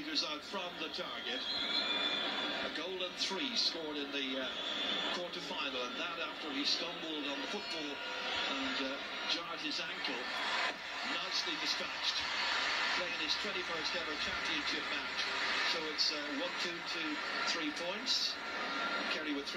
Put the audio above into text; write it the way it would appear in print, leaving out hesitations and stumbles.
metres out from the target. A goal and 3 scored in the quarter-final, and that after he stumbled on the football and jarred his ankle. Nicely dispatched, playing his 21st ever championship match. So it's 1-2 to 3 points. Kerry with 3.